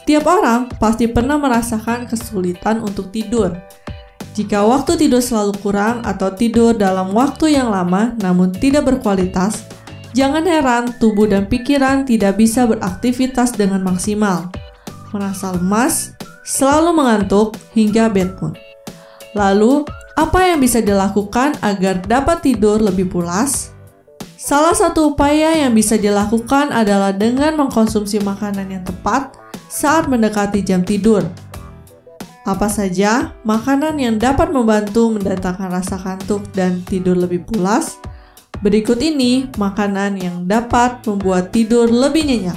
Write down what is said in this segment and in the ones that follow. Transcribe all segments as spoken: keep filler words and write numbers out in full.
Setiap orang pasti pernah merasakan kesulitan untuk tidur. Jika waktu tidur selalu kurang atau tidur dalam waktu yang lama namun tidak berkualitas, jangan heran tubuh dan pikiran tidak bisa beraktivitas dengan maksimal. Merasa lemas, selalu mengantuk, hingga bad mood. Lalu, apa yang bisa dilakukan agar dapat tidur lebih pulas? Salah satu upaya yang bisa dilakukan adalah dengan mengkonsumsi makanan yang tepat saat mendekati jam tidur. Apa saja makanan yang dapat membantu mendatangkan rasa kantuk dan tidur lebih pulas? Berikut ini makanan yang dapat membuat tidur lebih nyenyak.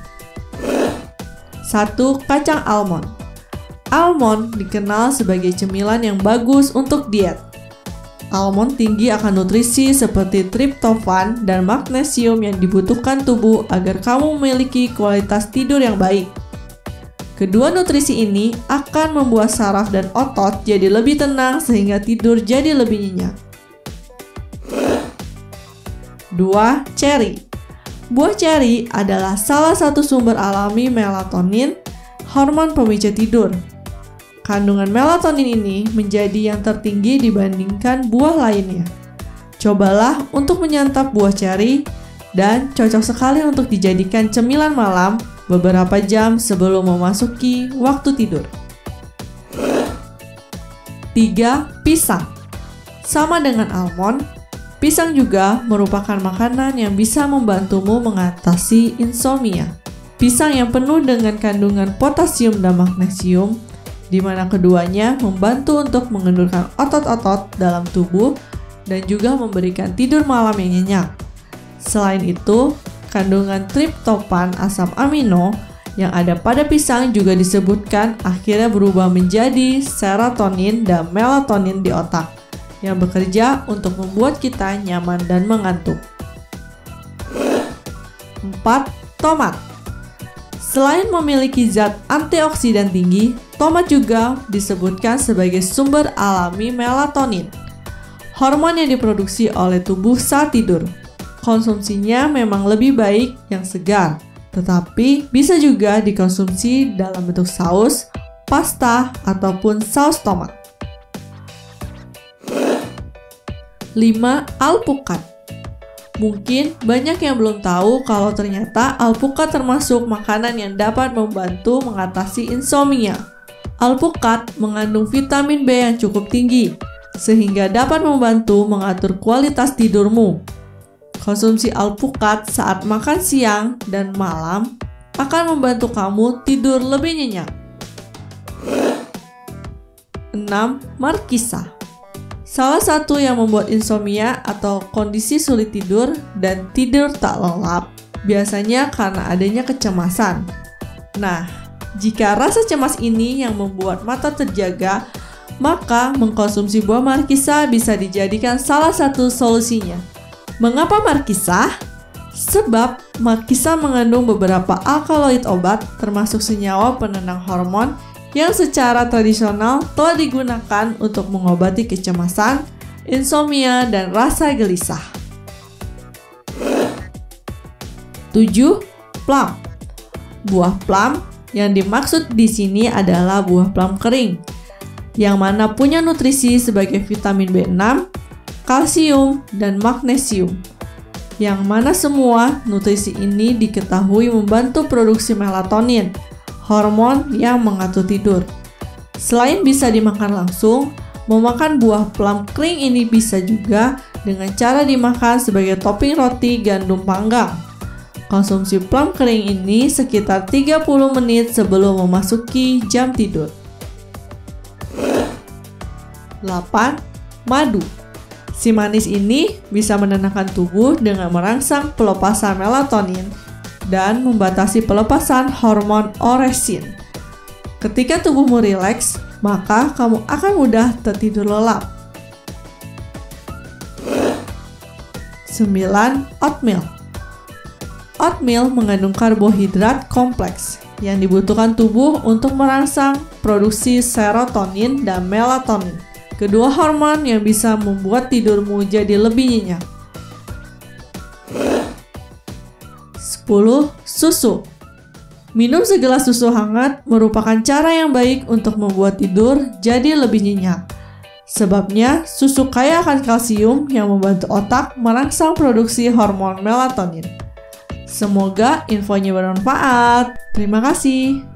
satu. Kacang almond. Almond dikenal sebagai cemilan yang bagus untuk diet. Almond tinggi akan nutrisi seperti triptofan dan magnesium yang dibutuhkan tubuh agar kamu memiliki kualitas tidur yang baik. Kedua nutrisi ini akan membuat saraf dan otot jadi lebih tenang sehingga tidur jadi lebih nyenyak. dua. Ceri. Buah ceri adalah salah satu sumber alami melatonin, hormon pemicu tidur. Kandungan melatonin ini menjadi yang tertinggi dibandingkan buah lainnya. Cobalah untuk menyantap buah ceri dan cocok sekali untuk dijadikan cemilan malam beberapa jam sebelum memasuki waktu tidur. tiga. Pisang. Sama dengan almond, pisang juga merupakan makanan yang bisa membantumu mengatasi insomnia. Pisang yang penuh dengan kandungan potasium dan magnesium, di mana keduanya membantu untuk mengendurkan otot-otot dalam tubuh dan juga memberikan tidur malam yang nyenyak. Selain itu, kandungan triptofan asam amino yang ada pada pisang juga disebutkan akhirnya berubah menjadi serotonin dan melatonin di otak, yang bekerja untuk membuat kita nyaman dan mengantuk. empat. Tomat. Selain memiliki zat antioksidan tinggi, tomat juga disebutkan sebagai sumber alami melatonin, hormon yang diproduksi oleh tubuh saat tidur. Konsumsinya memang lebih baik yang segar, tetapi bisa juga dikonsumsi dalam bentuk saus, pasta, ataupun saus tomat. lima. Alpukat. Mungkin banyak yang belum tahu kalau ternyata alpukat termasuk makanan yang dapat membantu mengatasi insomnia. Alpukat mengandung vitamin B yang cukup tinggi, sehingga dapat membantu mengatur kualitas tidurmu. Konsumsi alpukat saat makan siang dan malam akan membantu kamu tidur lebih nyenyak. enam. Markisa. Salah satu yang membuat insomnia atau kondisi sulit tidur dan tidur tak lelap biasanya karena adanya kecemasan. Nah, jika rasa cemas ini yang membuat mata terjaga, maka mengkonsumsi buah markisa bisa dijadikan salah satu solusinya. Mengapa markisa? Sebab markisa mengandung beberapa alkaloid obat termasuk senyawa penenang hormon yang secara tradisional telah digunakan untuk mengobati kecemasan, insomnia, dan rasa gelisah. tujuh. Plum. Buah plum yang dimaksud di sini adalah buah plum kering, yang mana punya nutrisi sebagai vitamin B enam, kalsium, dan magnesium, yang mana semua nutrisi ini diketahui membantu produksi melatonin, hormon yang mengatur tidur. Selain bisa dimakan langsung, memakan buah plum kering ini bisa juga dengan cara dimakan sebagai topping roti gandum panggang. Konsumsi plum kering ini sekitar tiga puluh menit sebelum memasuki jam tidur. delapan. Madu. Si manis ini bisa menenangkan tubuh dengan merangsang pelepasan melatonin dan membatasi pelepasan hormon oresin. Ketika tubuhmu rileks, maka kamu akan mudah tertidur lelap. sembilan. Oatmeal. Oatmeal mengandung karbohidrat kompleks yang dibutuhkan tubuh untuk merangsang produksi serotonin dan melatonin, kedua hormon yang bisa membuat tidurmu jadi lebih nyenyak. sepuluh. Susu. Minum segelas susu hangat merupakan cara yang baik untuk membuat tidur jadi lebih nyenyak. Sebabnya, susu kaya akan kalsium yang membantu otak merangsang produksi hormon melatonin. Semoga infonya bermanfaat. Terima kasih.